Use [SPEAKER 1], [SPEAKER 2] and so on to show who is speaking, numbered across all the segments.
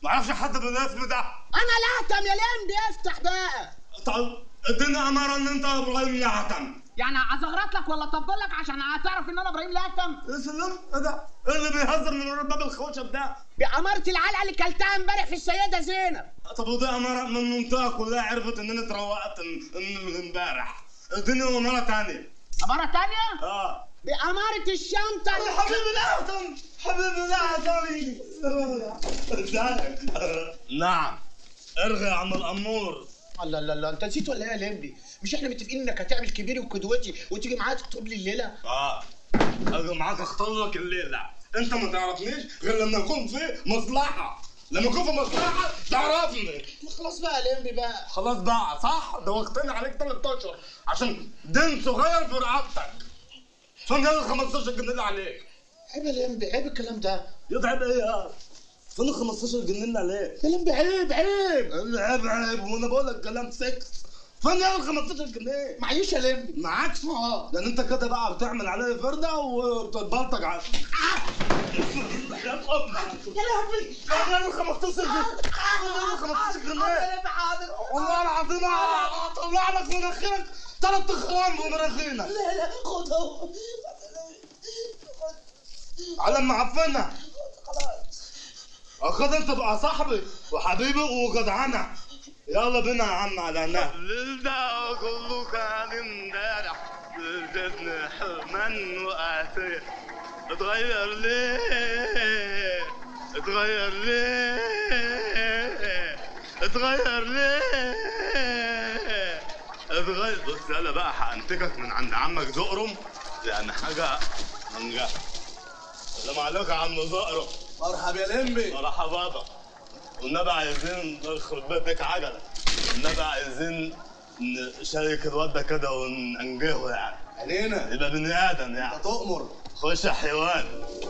[SPEAKER 1] ما اعرفش حد بالاسم ده.
[SPEAKER 2] انا لهتم يا لمبي، افتح بقى.
[SPEAKER 1] طب اديني اماره ان انت ابراهيم لهتم.
[SPEAKER 2] يعني ازغرط لك ولا اطبل لك عشان تعرف ان انا ابراهيم لهتم؟
[SPEAKER 1] يا سلام، ايه ده؟ ايه اللي بيهزر من ورا باب الخوشب ده؟
[SPEAKER 2] بأمارة العلقه اللي كلتها امبارح في السيده زينب.
[SPEAKER 1] طب ودي اماره من المنطقه كلها عرفت ان انا اتروقت من امبارح. اديني اماره ثانيه.
[SPEAKER 2] اماره ثانيه؟
[SPEAKER 1] اه
[SPEAKER 2] بأمارة الشنطه.
[SPEAKER 1] حبيبي لهتم، حبيبي لهتم. ازيك؟ نعم. ارغي يا عم الامور.
[SPEAKER 2] الله الله الله، انت نسيت ولا ايه يا لمبي؟ مش احنا متفقين انك هتعمل كبيري وقدوتي وتيجي معايا تخطب لي الليله؟
[SPEAKER 1] اجي معاك اختار لك الليله. انت ما تعرفنيش غير لما يكون في مصلحه. لما يكون في مصلحه تعرفني.
[SPEAKER 2] خلاص بقى يا لمبي بقى.
[SPEAKER 1] خلاص بقى، صح؟ دوختني عليك 3 اشهر عشان دين صغير في رقبتك. فين ال 15 جنيه اللي عليك؟
[SPEAKER 2] عيب يا لمبي، عيب الكلام ده.
[SPEAKER 1] يتعب ايه يا؟ فين ال 15 جنيه اللي عليك؟
[SPEAKER 2] يا لمبي عيب عيب.
[SPEAKER 1] عيب عيب، وانا بقول لك كلام سكس. فين ال 15 جنيه؟
[SPEAKER 2] معيش يا لمبي.
[SPEAKER 1] معاكش؟ لان انت كده بقى بتعمل عليا فرده وبتتبلطج على يا لهوي. فين ال 15 جنيه؟ فين ال 15 جنيه؟ والله العظيم هطلع لك من مناخيرك 3 اخرام في مناخيرك.
[SPEAKER 2] لا خدهم.
[SPEAKER 1] على ما عفنا.
[SPEAKER 2] خلاص.
[SPEAKER 1] خد انت بقى صاحبي وحبيبي وجدعنه. يلا بينا يا عم على النهر. الليل ده كله كان امبارح جبنا حرمان وقاسية. اتغير ليه؟ اتغير ليه؟ اتغير ليه؟ اتغير. بص يلا بقى هانتكك من عند عمك زقرم يعني حاجة منجح. السلام عليكم يا عم زقرم.
[SPEAKER 3] مرحبا يا لمبي.
[SPEAKER 1] مرحبا بابا. والنبي عايزين يخرب بيتك عجله. والنبي عايزين نشارك الواد ده كده وننجحه يعني.
[SPEAKER 3] علينا.
[SPEAKER 1] يبقى بني ادم يعني.
[SPEAKER 3] انت تؤمر.
[SPEAKER 1] خش يا حيوان.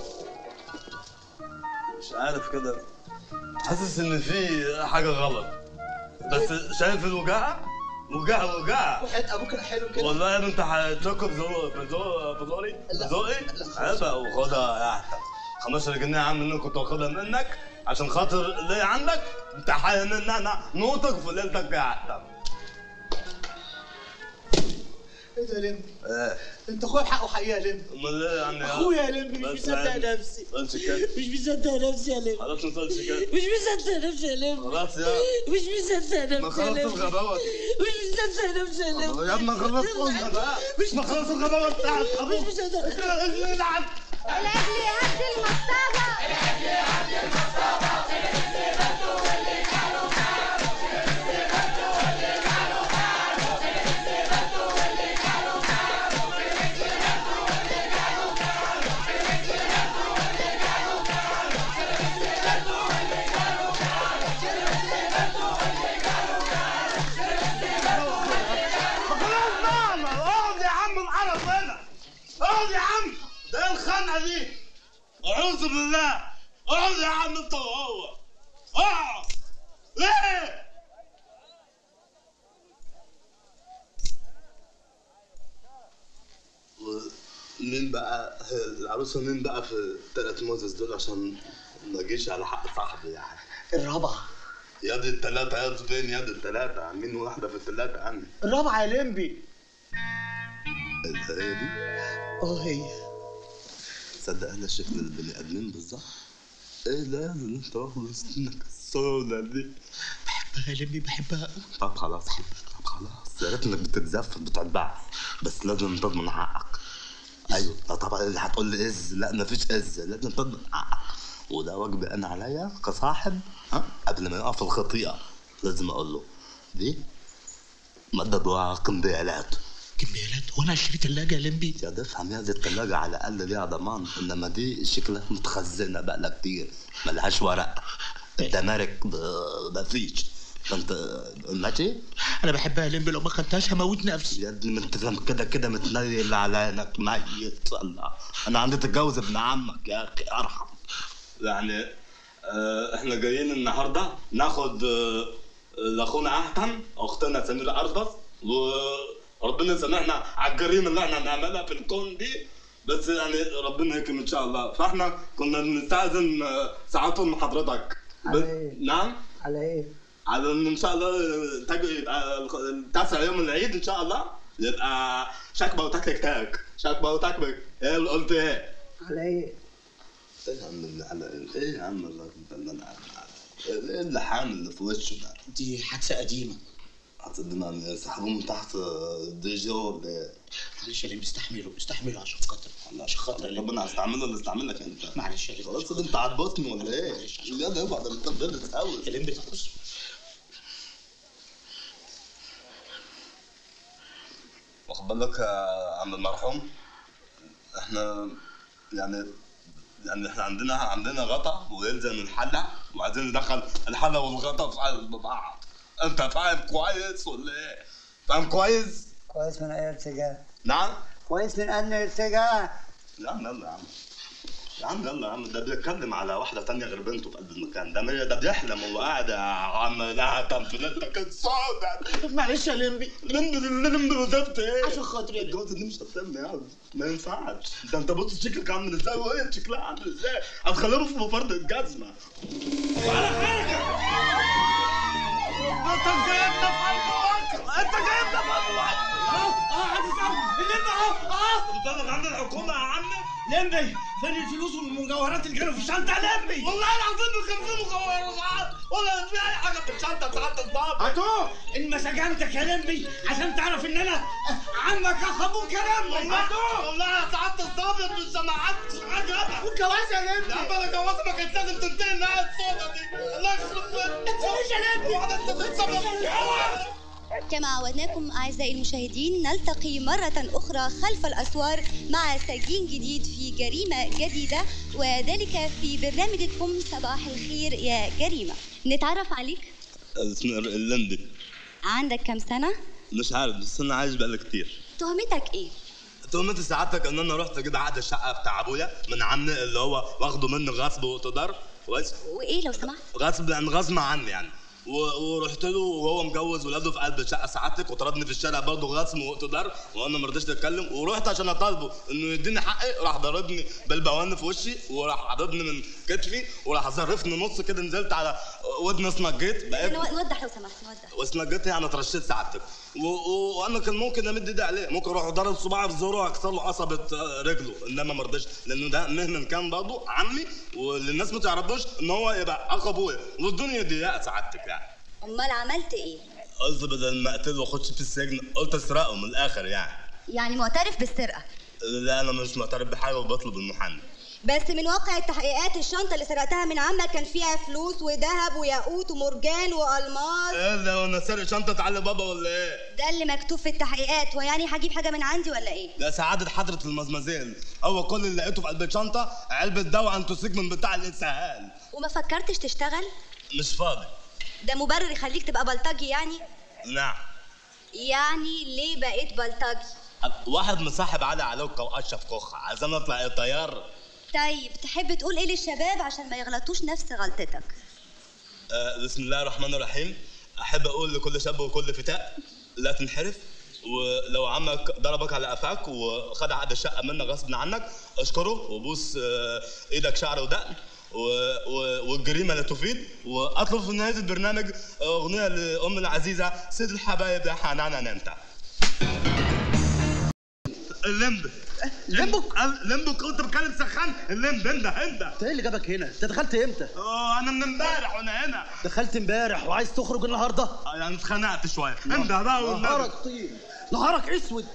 [SPEAKER 1] مش عارف كده، حاسس ان في حاجه غلط. بس شايف الوجاعه؟ وجاعه.
[SPEAKER 2] وحياة ابوك حلو كده.
[SPEAKER 1] والله يا ابني انت هتشك بذوقي؟ عيبه. وخدها يا احسن. 15 جنيه يا عم اللي كنت واخدها منك عشان خاطر ليه عندك انت حي ان انا نوطك في ليلتك يا احسن.
[SPEAKER 2] ايه ده يا لمبي؟
[SPEAKER 1] ايه؟
[SPEAKER 2] انت اخويا بحقه حقيقه يا لمبي.
[SPEAKER 1] امال ايه يعني؟
[SPEAKER 2] اخويا يا لمبي، مش مصدق نفسي.
[SPEAKER 1] قلتش كده.
[SPEAKER 2] مش مصدق نفسي يا لمبي.
[SPEAKER 1] خلاص ما تقولش كده.
[SPEAKER 2] مش مصدق نفسي يا لمبي.
[SPEAKER 1] خلاص يا
[SPEAKER 2] مش مصدق نفسي
[SPEAKER 1] ما خلصت الغباوه دي.
[SPEAKER 2] مش مصدق نفسي يا لمبي.
[SPEAKER 1] يا ابني خلصت قلنا بقى.
[SPEAKER 2] مش
[SPEAKER 1] ما خلصت الغباوه بتاعت ابوك.
[SPEAKER 2] مش مصدق.
[SPEAKER 4] الأكل هدي المصطبة.
[SPEAKER 1] اقعد يا عم. ده ايه الخنقه دي؟ اعوذ بالله. اقعد يا عم انت وهو. اقعد. ليه؟ مين بقى العروسه؟ مين بقى في ال3 موزس دول عشان ما اجيش على حق صاحبي يعني؟
[SPEAKER 2] الرابعه.
[SPEAKER 1] يا دي ال3 يا فين يا دي ال3؟ عاملين واحده في ال3 عني.
[SPEAKER 2] الرابعه يا لمبي.
[SPEAKER 1] هي دي؟
[SPEAKER 2] هي.
[SPEAKER 1] تصدق انا شكل البني ادمين بالظبط. ايه لازم انت واخد سنك السودا دي؟
[SPEAKER 2] بحبها يا لمبي، بحبها.
[SPEAKER 1] طب خلاص يا ريت انك بتتزفت بتتبع، بس لازم تضمن حقك. ايوه طبعا هتقول لي از، لا مفيش از، لازم تضمن حقك. وده واجبي انا عليا كصاحب. قبل ما يقع في الخطيئه لازم اقول له دي مدد وقنبيالات.
[SPEAKER 2] كميالات وانا اشتري ثلاجه يا لمبي؟
[SPEAKER 1] يا تفهم يا دي الثلاجه على الاقل ليها ضمان، انما دي شكلها متخزنه بقالها كتير ملهاش ورق. الدمارك مفيش. فانت ماشي؟
[SPEAKER 2] انا بحبها يا لمبي، لو ما خدتهاش هموت نفسي.
[SPEAKER 1] يا ابني ما انت كده متنيل على انك ميت. الله، انا عندي تتجوز ابن عمك يا اخي ارحم. يعني احنا جايين النهارده ناخد لاخونا احتم اختنا سميره اربص، وربنا يسامحنا على الجريمه اللي احنا هنعملها في الكون دي، بس يعني ربنا يكرم ان شاء الله. فاحنا كنا بنستأذن ساعتهم من حضرتك. نعم؟
[SPEAKER 5] على ايه؟
[SPEAKER 1] على ان شاء الله تاجي يبقى 9 يوم العيد ان شاء الله يبقى شكبه وتكلك تاك شكبه وتكلك. ايه اللي قلت ايه؟
[SPEAKER 5] على ايه؟
[SPEAKER 1] ايه يا عم على ايه يا عم ايه اللحام اللي في وشه ده؟
[SPEAKER 2] دي حادثه قديمه.
[SPEAKER 1] هتصدقني سحبوه من تحت دي جي ولا ايه؟
[SPEAKER 2] معلش يا لمبي استحملوا عشان خاطر عشان خاطر يا
[SPEAKER 1] ربنا هستعمله ولا استعملك انت؟
[SPEAKER 2] معلش يا لمبي
[SPEAKER 1] خلاص انت عبطني ولا ايه؟ بجد اوعى ده انت بجد قوي
[SPEAKER 2] يا لمبي بص
[SPEAKER 1] واخد بالك يا عم المرحوم احنا يعني احنا عندنا غطا ويلزم الحله وعايزين ندخل الحله والغطا في قلب بعض. انت فاهم كويس ولا ايه؟ فاهم كويس؟
[SPEAKER 5] كويس من اي ارتجاع؟
[SPEAKER 1] نعم؟
[SPEAKER 5] كويس من انهي ارتجاع؟
[SPEAKER 1] يا عم يلا يا عم ده بيتكلم على واحده تانية غير بنته في قلب المكان ده بيحلم وهو قاعد يا عم. لا تنفلتك الصوت.
[SPEAKER 2] معلش يا لمبي
[SPEAKER 1] لمبي وزفت ايه؟
[SPEAKER 2] عشان خاطري يا لمبي.
[SPEAKER 1] الجوازه دي مش هتتم يا عم ما ينفعش. ده انت بص شكلك عامل ازاي وهي شكلها عامل ازاي. هتخليهم في فرد الجزمه ولا حاجه. انت جايبنا في قلب انت جايبنا في قلب عادي سام اللمبي بتطلع عند الحكومه يا عم.
[SPEAKER 2] لمبي فين الفلوس والمجوهرات اللي كانوا في الشنطه يا لمبي؟
[SPEAKER 1] والله العظيم ما كان في مجوهرات ولا في اي حاجه في الشنطه بتاعت الضابط.
[SPEAKER 2] هاتوه ان ما سجنتك يا لمبي عشان تعرف ان انا عمك اخ ابوك يا لمبي. هاتوه
[SPEAKER 1] والله يا سعاده الضابط مش سمعتش حاجه.
[SPEAKER 2] والجوازه يا لمبي.
[SPEAKER 1] يا عم انا جوازه ما كانت لازم تنتهي النهايه السوداء دي. الله يخرب بيتك
[SPEAKER 2] يا لمبي.
[SPEAKER 4] كما عودناكم أعزائي المشاهدين نلتقي مرة أخرى خلف الأسوار مع سجين جديد في جريمة جديدة وذلك في برنامجكم صباح الخير يا جريمة. نتعرف عليك؟
[SPEAKER 1] اسمي اللمبي.
[SPEAKER 4] عندك كم سنة؟
[SPEAKER 1] مش عارف بس انا عايش بقالي كتير.
[SPEAKER 4] تهمتك إيه؟
[SPEAKER 1] تهمتي سعادتك ان انا رحت كده عقد الشقه بتاع ابويا من عمي اللي هو واخده مني غصب واقتدار كويس.
[SPEAKER 4] وإيه لو سمحت؟
[SPEAKER 1] غصب عني يعني. ورحت له وهو مجوز ولاده في قلب الشقه سعادتك وطردني في الشارع برضه غصب واقتدار وانا ما رضيتش اتكلم ورحت عشان اطالبه انه يديني حقي. راح ضربني بالبوان في وشي وراح عضبني من كتفي وراح ظرفني نص كده نزلت على ودني اسنجيت بقيت
[SPEAKER 4] نوضح لو سمحت نوضح.
[SPEAKER 1] واسنجيت يعني اترشيت سعادتك وانا كان ممكن امد ايدي عليه ممكن اروح ضرب صباعي في زوره واكسر له قصبه رجله انما ما رضيتش لانه ده مهما كان برضه عمي واللي الناس ما تعرفوش ان هو يبقى اخ ابويا والدنيا ضيقه سعادتك يعني.
[SPEAKER 4] أمال عملت إيه؟
[SPEAKER 1] قلت بدل ما اقتله واخش في السجن قلت اسرقه من الاخر
[SPEAKER 4] يعني معترف بالسرقة؟
[SPEAKER 1] لا انا مش معترف بحاجه وبطلب المحامي.
[SPEAKER 4] بس من واقع التحقيقات الشنطة اللي سرقتها من عمك كان فيها فلوس وذهب وياقوت ومرجان وألماس.
[SPEAKER 1] ايه ده وانا سارق شنطه علي بابا ولا ايه؟
[SPEAKER 4] ده اللي مكتوب في التحقيقات ويعني هجيب حاجة من عندي ولا ايه؟
[SPEAKER 1] ده سعادة حضرة المزمزيل هو كل اللي لقيته في قلب الشنطة علبة دواء انتوسيك من بتاع الاسهال.
[SPEAKER 4] وما فكرتش تشتغل؟
[SPEAKER 1] مش فاضي.
[SPEAKER 4] ده مبرر يخليك تبقى بلطجي يعني؟
[SPEAKER 1] نعم.
[SPEAKER 4] يعني ليه بقيت بلطجي؟
[SPEAKER 1] واحد مصاحب علي علوكة واشرف كوخة عايزين اطلع ايه طيار.
[SPEAKER 4] طيب تحب تقول ايه للشباب عشان ما يغلطوش نفس غلطتك؟
[SPEAKER 1] بسم الله الرحمن الرحيم. احب اقول لكل شاب وكل فتاة لا تنحرف ولو عمك ضربك على قفاك وخد عقد الشقه منك غصب عنك اشكره وبوس ايدك شعر ودقن والجريمه لا تفيد. واطلب في نهايه البرنامج اغنيه لام العزيزه سيد الحبايب يا حنان انت. اللمبي لمبك كنت بتكلم سخان. اللمبي انت
[SPEAKER 2] ايه اللي جابك هنا؟ انت دخلت امتى؟
[SPEAKER 1] انا من امبارح وانا هنا.
[SPEAKER 2] دخلت امبارح وعايز تخرج النهارده؟
[SPEAKER 1] يعني اتخنقت شويه. انت بقى
[SPEAKER 2] نهارك طين نهارك اسود.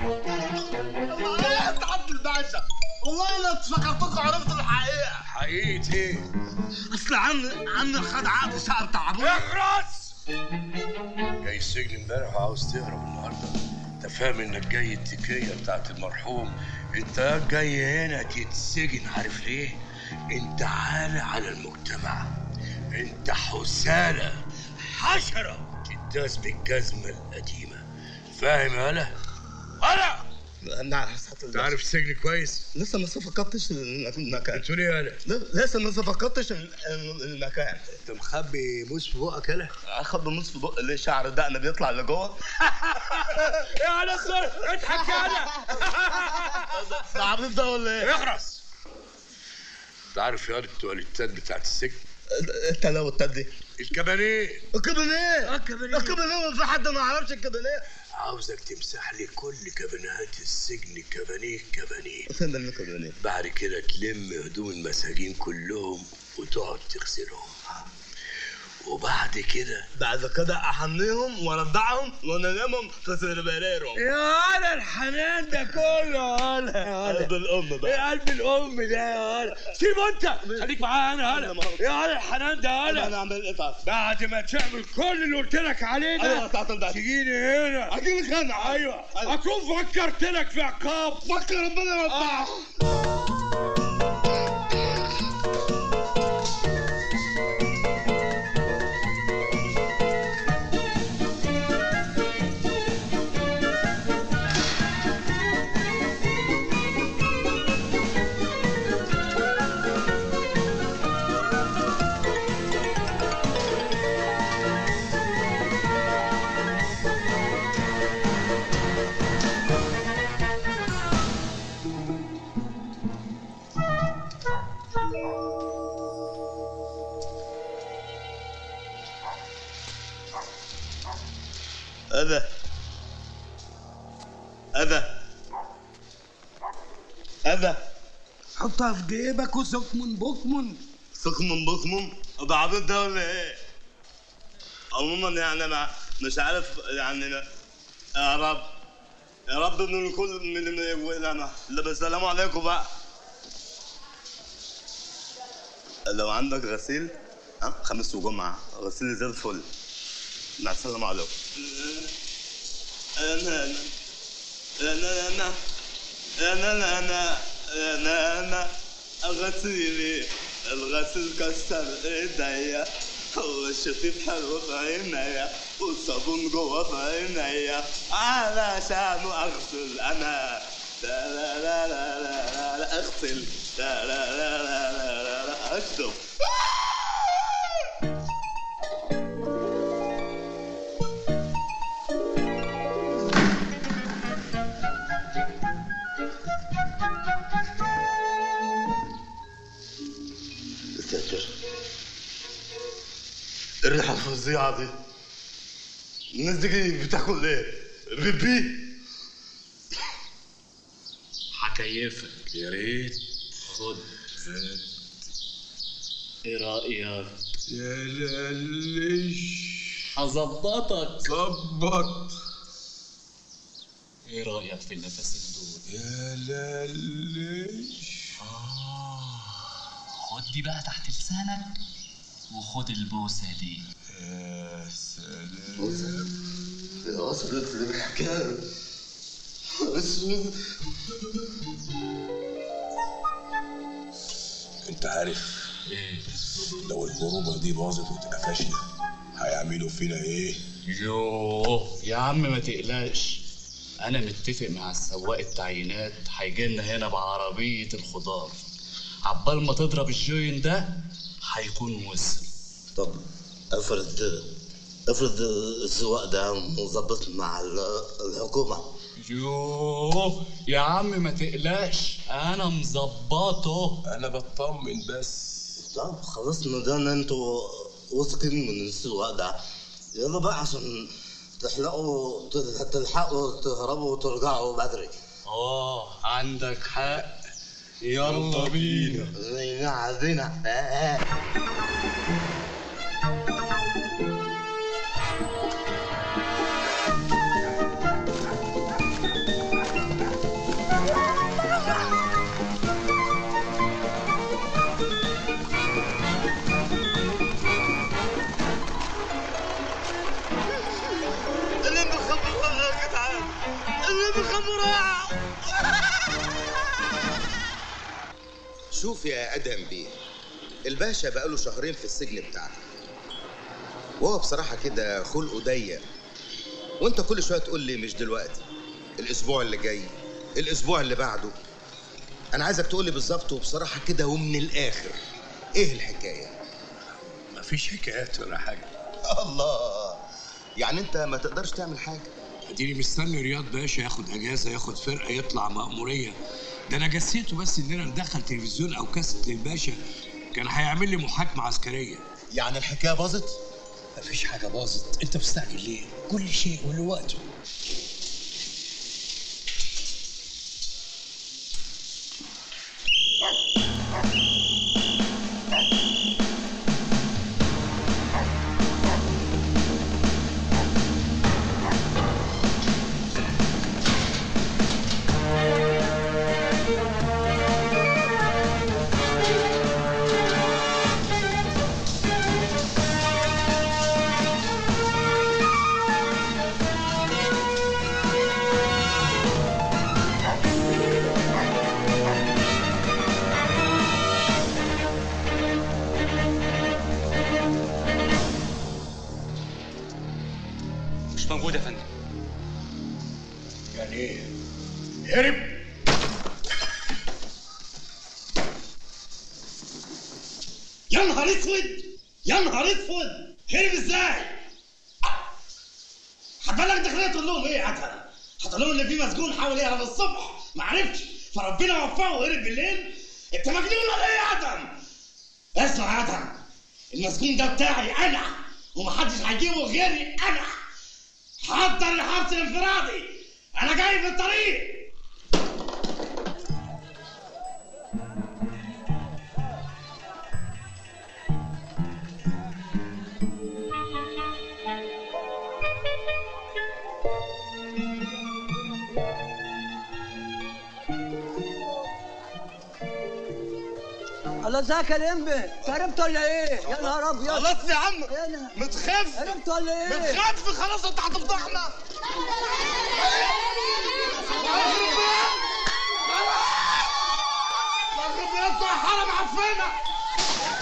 [SPEAKER 1] يا عبد الباشا والله انا افتكرتكم عرفت الحقيقه.
[SPEAKER 3] حقيقة ايه؟
[SPEAKER 1] اصل عمي خد عقد الشقه بتاع ابويا.
[SPEAKER 3] اخرس! جاي السجن امبارح وعاوز تهرب النهارده. انت فاهم انك جاي التكيه بتاعت المرحوم. انت جاي هنا تتسجن عارف ليه؟ انت عالة على المجتمع. انت حسالة حشرة تداس بالجزمة القديمة. فاهم يا هلا؟ هلا!
[SPEAKER 1] انا
[SPEAKER 3] انت عارف السجن كويس؟
[SPEAKER 1] لسه ما صفقتش المكان.
[SPEAKER 3] بتقول ايه يا هلا؟
[SPEAKER 1] لسه ما صفقتش المكان.
[SPEAKER 3] انت مخبي موس في بقك هلا؟
[SPEAKER 1] اخد بنص في بق ليه شعر دقن بيطلع لجوه.
[SPEAKER 3] يا هلا اضحك يا هلا.
[SPEAKER 1] ده عبيط ده ولا ايه؟
[SPEAKER 3] اخرس! انت عارف يا التواليتات بتاعت السجن؟
[SPEAKER 1] التلاوة التدي
[SPEAKER 3] الكباريه.
[SPEAKER 1] الكابينيه
[SPEAKER 3] الكباريه.
[SPEAKER 1] الكابينيه، في حد ما يعرفش الكابينيه؟
[SPEAKER 3] عاوزك تمسح لي كل كابينات السجن كبانيه كبانيه.
[SPEAKER 1] فين الكابينيه؟
[SPEAKER 3] بعد كده تلم هدوم المساجين كلهم وتقعد تغسلهم، وبعد كده
[SPEAKER 1] احميهم وارضعهم وانامهم في سربريرهم.
[SPEAKER 3] يا هلا الحنان ده كله يا هلا يا هلا.
[SPEAKER 1] قلب الام بقى.
[SPEAKER 3] ايه قلب الام ده يا هلا؟ سيبه انت، خليك معايا انا هلا. يا هلا الحنان ده يا
[SPEAKER 1] انا
[SPEAKER 3] هلا.
[SPEAKER 1] اعمل ايه طيب؟
[SPEAKER 3] بعد ما تعمل كل اللي قلت لك عليه
[SPEAKER 1] ايوه
[SPEAKER 3] ده
[SPEAKER 1] بتاعت البعد.
[SPEAKER 3] تجيني هنا.
[SPEAKER 1] اجيلك انا.
[SPEAKER 3] ايوه اكون فكرت لك في عقاب.
[SPEAKER 1] فكر ربنا يوفقك. أذى
[SPEAKER 2] حطها في جيبك وسكمن بكمن.
[SPEAKER 1] بكمن ده عبيط ده ولا ايه؟ عموما يعني انا مش عارف يعني يا رب من الكل من اللي يقولنا. لا السلام عليكم بقى. لو عندك غسيل خميس وجمعة غسيل زي الفل. مع السلامة عليكم. انا غسيلي الغسيل كسر ايديا والشفيف حلو في عينيا والصابون جوه في عينيا علشان اغسل انا. لا لا لا لا لا لا اغسل. لا لا لا لا لا لا اكتب. الريحة الفظيعة دي. الناس دي بتاكل ايه؟ بيبي؟
[SPEAKER 6] هكيفك يا ريت. خد ايه رأيك؟
[SPEAKER 3] يا للش
[SPEAKER 6] هظبطك.
[SPEAKER 3] ظبط.
[SPEAKER 6] ايه رأيك في النفسين دول؟
[SPEAKER 3] يا للش.
[SPEAKER 6] خد دي بقى تحت لسانك وخد البوسة دي.
[SPEAKER 3] يا سلام.
[SPEAKER 1] وصلت للحكاية.
[SPEAKER 3] انت عارف
[SPEAKER 6] ايه؟
[SPEAKER 3] لو الخروجه دي باظت واتقفشنا هيعملوا فينا ايه؟
[SPEAKER 6] يوه يا عم ما تقلقش، انا متفق مع السواق التعيينات هيجيلنا هنا بعربية الخضار. عبال ما تضرب الجوين ده هيكون وصل.
[SPEAKER 1] طب افرض السواق ده مظبط مع الحكومة.
[SPEAKER 6] يوه يا عم ما تقلقش انا مظبطه.
[SPEAKER 3] انا بطمن بس.
[SPEAKER 1] طب خلاص ما دام انتوا واثقين من السواق ده يلا بقى عشان تلحقوا تهربوا وترجعوا بدري.
[SPEAKER 6] عندك حق. يلا بينا.
[SPEAKER 1] عايزينها.
[SPEAKER 2] شوف يا ادهم بيه، الباشا بقاله شهرين في السجن بتاعنا، وهو بصراحه كده خلقه ضيق، وانت كل شويه تقول لي مش دلوقتي، الاسبوع اللي جاي، الاسبوع اللي بعده. انا عايزك تقول لي بالظبط وبصراحه كده ومن الاخر ايه الحكايه؟
[SPEAKER 3] مفيش حكايات ولا حاجه.
[SPEAKER 2] الله، يعني انت ما تقدرش تعمل حاجه؟
[SPEAKER 3] اديني مستني رياض باشا ياخد اجازه، ياخد فرقه، يطلع مأموريه. ده انا جسيته بس اننا ندخل تلفزيون او كاسيت للباشا كان هيعمل لي محاكمه عسكريه.
[SPEAKER 2] يعني الحكايه باظت؟
[SPEAKER 3] مفيش حاجه باظت، انت مستعجل ليه؟ كل شيء وله وقته.
[SPEAKER 7] مش موجود يا فندم.
[SPEAKER 3] يعني ايه؟ هرب؟
[SPEAKER 1] يا نهار اسود، يا نهار اسود، هرب ازاي؟ هتبلغ الداخليه تقول لهم ايه يا عتله؟ هتقول لهم ان في مسجون حاول يهرب الصبح ما عرفش فربنا وفقه وهرب بالليل؟ انت مجنون ولا ايه يا عتم؟ اسمع يا عتم، المسجون ده بتاعي انا ومحدش هيجيبه غيري انا. حضر الحبس الانفرادي، انا جاي في الطريق.
[SPEAKER 5] الله ازيك يا لمبي؟ هربت ولا ايه؟ يا نهار ابيض.
[SPEAKER 1] خلاص يا عم،
[SPEAKER 5] هنا
[SPEAKER 1] متخف
[SPEAKER 5] هربت ولا ايه؟
[SPEAKER 1] متخف، خلاص انت هتفضحنا. يا حرام عفينا.